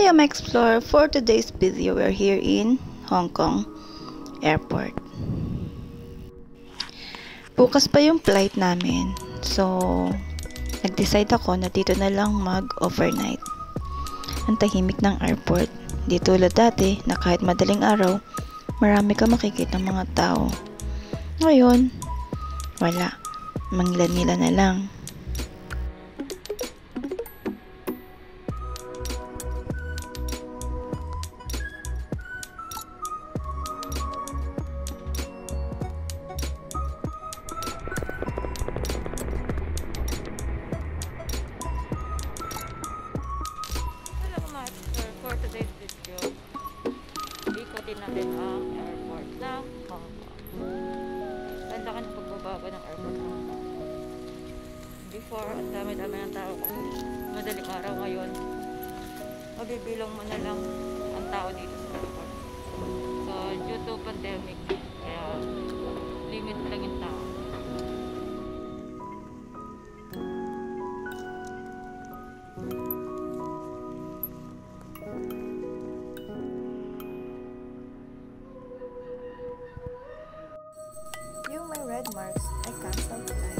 Hi, I'm Explorer. For today's video, we're here in Hong Kong Airport. Bukas pa yung flight namin. So, nag-decide ako na dito na lang mag-overnight. Ang tahimik ng airport. Di tulad dati na kahit madaling araw, marami ka makikita mga tao. Ngayon, wala. Manglan-nila na lang. For today's video, ikutin natin ang airport ng Hong Kong. Ganda ka ng pagbababa ng airport ng Hong Kong. Before, ang dami-dami ng tao kung madaling araw. Ngayon, mabibilang mo na lang ang tao dito sa airport. So, due to pandemic, kaya limit lang yung tao. Yung may red marks ay canceled flight.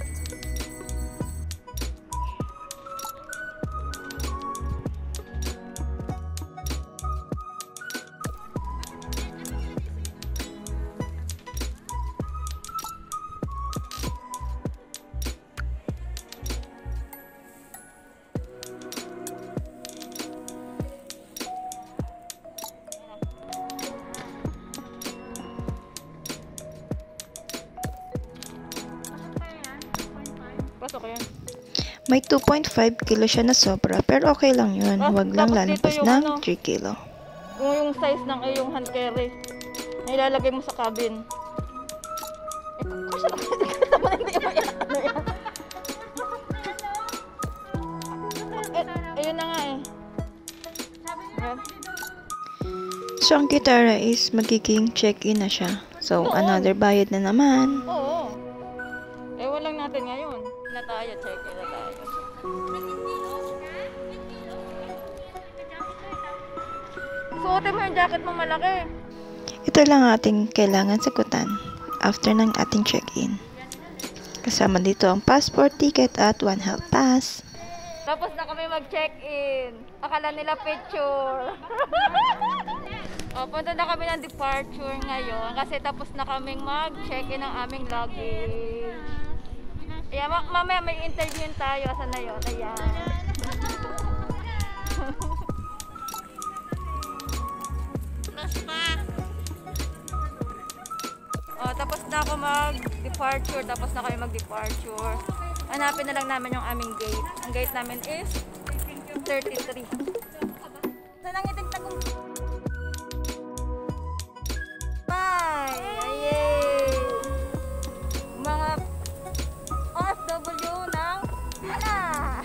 Pasok ko yan. May 2.5 kilo siya na sobra, pero okay lang yun. Huwag lang lalabas ng 3 kilo. Kung yung size ng iyong hand carry na ilalagay mo sa cabin. Kasi hindi mo yan. Ayun na nga eh. So, ang kitara is magiging check-in na siya. So, another bayad na naman. Oo. Ewan lang natin ngayon. Na tayo, check-in na tayo. Suotin mo yung jacket mo malaki. Ito lang ang ating kailangan sagutan after ng ating check-in. Kasama dito ang passport, ticket at One Health Pass. Tapos na kami mag-check-in. Akala nila picture. Punta na kami ng departure ngayon kasi tapos na kaming mag-check-in ng aming luggage. Ayan, mamaya may interview tayo. Asan na yun? Ayan. Tapos na ako mag-departure. Tapos na kami mag-departure. Hanapin na lang namin yung aming gate. Ang gate namin is 33. Saan ang iting tagong? Bye! Ayay! Mga OFW ng Hala!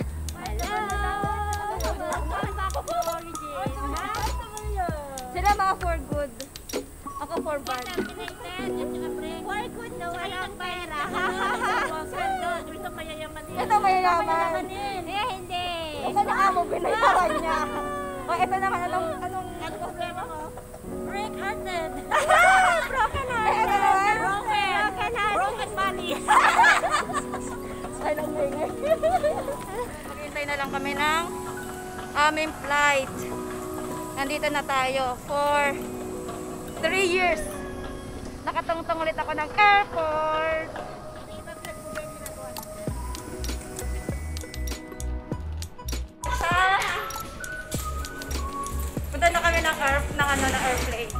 Sila mga for good. Ako for bad. For good na walang pera. Ito mayayaman din. Ito mayayaman. Eh, hindi. Ito na amo, binayaran niya. O, ito naman, anong problema ko? Break-hearted. Broken heart. Ito naman. Broken heart. Broken money. Ay, lang bingay. Maghintay na lang kami ng aming flight. Nandito na tayo for 3 years. Nakatungtong ulit ako ng airport. Punta na kami ng airplane.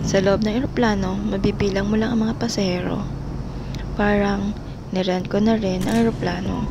Sa loob ng eroplano, mabibilang mo lang ang mga pasahero. Parang nirent ko na rin ang eroplano.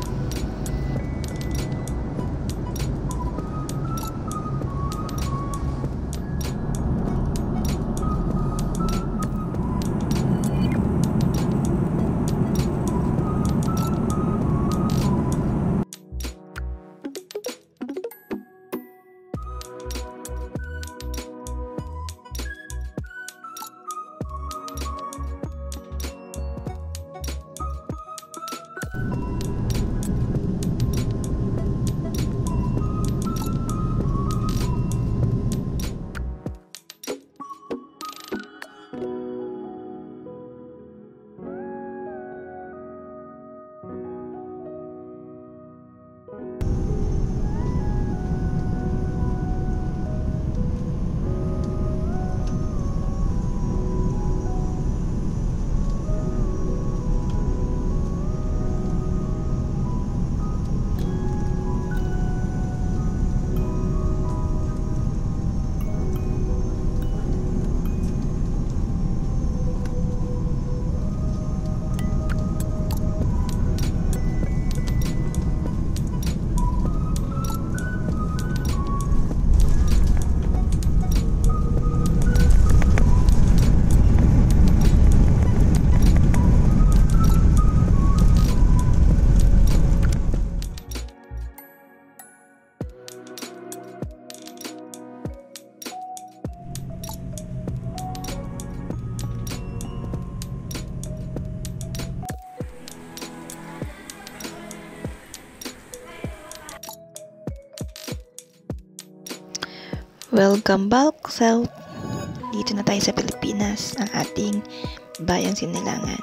Welcome back, South! Dito na tayo sa Pilipinas, ang ating bayang Sinilangan.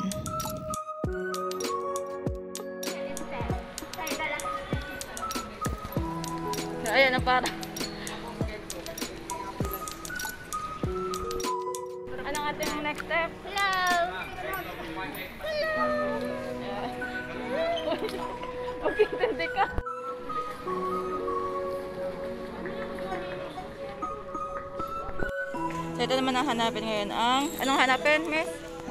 Ayan na para. Anong ating next step? Hello! Hello! Mag-intindi ka. So, ito naman ang hanapin ngayon ang... Anong hanapin, miss?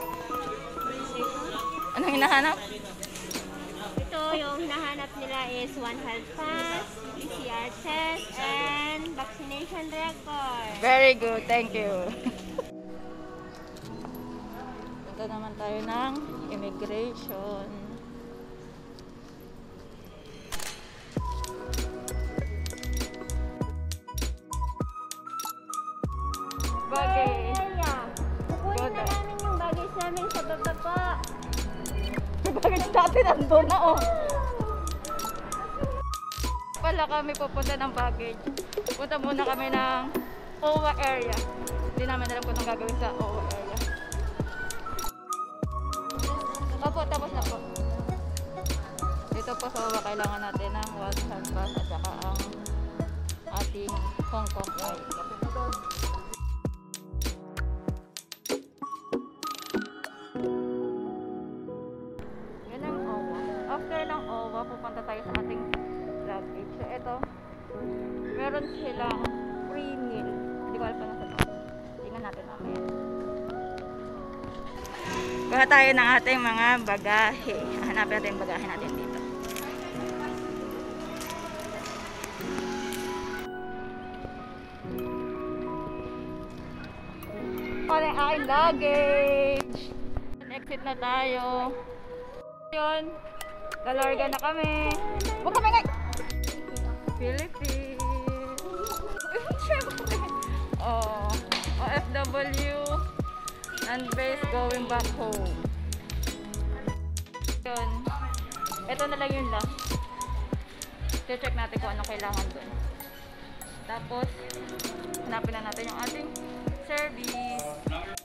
Anong hinahanap? Ito yung hinahanap nila is one health pass, PCR test, and vaccination record. Very good, thank you. Punta naman tayo ng immigration. Bagay. Kukunin na namin yung baggage namin sa baba po. Baggage natin andun na, oh. Pala kami pupunta ng baggage. Punta muna kami ng OWA area. Hindi namin alam kung anong gagawin sa OWA area. Opo, tapos na po. Dito po sa OWA kailangan natin ng one health pass at saka ang ating Hong Kong flight. After ng OWA, pupunta tayo sa ating luggage. So, ito, meron silang free meal. Hindi ko alam pa nasa to. Tingnan natin mamaya. Kuha tayo ng ating mga bagahe. Hanapin natin yung bagahe natin dito. Pala yung aking luggage. Exit na tayo. Yun. Lalarga na kami. Huwag kami ngay! Philippines. Siyempre. Oh, OFW and base going back home. Yun. Ito na lang yun lang. Check natin kung ano kailangan dun. Tapos, hanapin na natin yung ating service.